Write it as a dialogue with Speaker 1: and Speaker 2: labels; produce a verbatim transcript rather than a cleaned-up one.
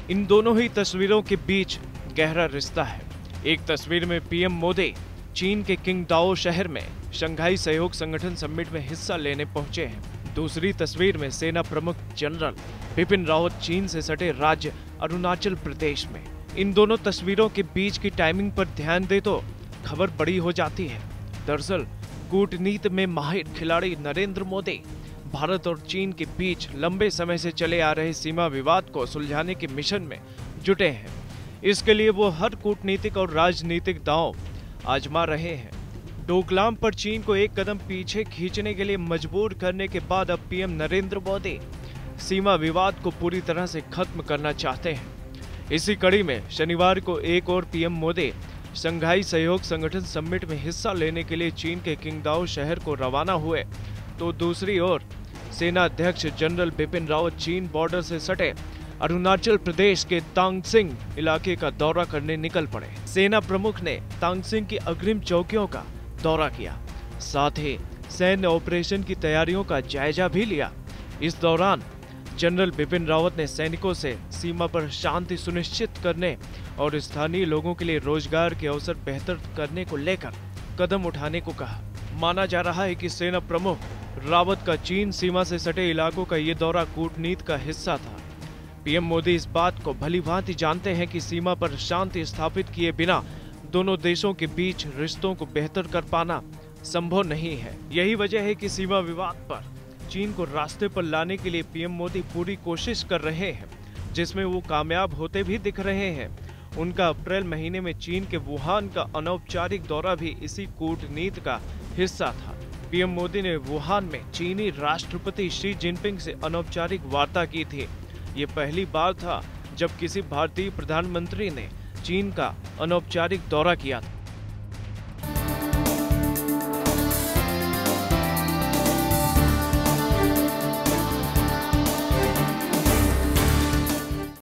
Speaker 1: इन दोनों ही तस्वीरों के बीच गहरा रिश्ता है। एक तस्वीर में पीएम मोदी चीन के किंगदाओ शहर में शंघाई सहयोग संगठन समिट में हिस्सा लेने पहुंचे हैं। दूसरी तस्वीर में सेना प्रमुख जनरल बिपिन रावत चीन से सटे राज्य अरुणाचल प्रदेश में। इन दोनों तस्वीरों के बीच की टाइमिंग पर ध्यान दे तो खबर बड़ी हो जाती है। दरअसल कूटनीति में माहिर खिलाड़ी नरेंद्र मोदी भारत और चीन के बीच लंबे समय से चले आ रहे सीमा विवाद को सुलझाने के मिशन में जुटे हैं। इसके लिए वो हर कूटनीतिक और राजनीतिक दांव आजमा रहे हैं। डोकलाम पर चीन को एक कदम पीछे खींचने के लिए मजबूर करने के बाद अब पीएम नरेंद्र मोदी सीमा विवाद को पूरी तरह से खत्म करना चाहते हैं। इसी कड़ी में शनिवार को एक और पीएम मोदी शंघाई सहयोग संगठन समिट में हिस्सा लेने के लिए चीन के किंगदाओ शहर को रवाना हुए, तो दूसरी ओर सेना अध्यक्ष जनरल बिपिन रावत चीन बॉर्डर से सटे अरुणाचल प्रदेश के तांगसिंग इलाके का दौरा करने निकल पड़े। सेना प्रमुख ने तांगसिंग की अग्रिम चौकियों का दौरा किया, साथ ही सैन्य ऑपरेशन की तैयारियों का जायजा भी लिया। इस दौरान जनरल बिपिन रावत ने सैनिकों से सीमा पर शांति सुनिश्चित करने और स्थानीय लोगों के लिए रोजगार के अवसर बेहतर करने को लेकर कदम उठाने को कहा। माना जा रहा है कि सेना प्रमुख रावत का चीन सीमा से सटे इलाकों का ये दौरा कूटनीति का हिस्सा था। पीएम मोदी इस बात को भलीभांति जानते हैं कि सीमा पर शांति स्थापित किए बिना दोनों देशों के बीच रिश्तों को बेहतर कर पाना संभव नहीं है। यही वजह है कि सीमा विवाद पर चीन को रास्ते पर लाने के लिए पीएम मोदी पूरी कोशिश कर रहे हैं, जिसमें वो कामयाब होते भी दिख रहे हैं। उनका अप्रैल महीने में चीन के वुहान का अनौपचारिक दौरा भी इसी कूटनीति का हिस्सा था। पीएम मोदी ने वुहान में चीनी राष्ट्रपति शी जिनपिंग से अनौपचारिक वार्ता की थी। ये पहली बार था जब किसी भारतीय प्रधानमंत्री ने चीन का अनौपचारिक दौरा किया था।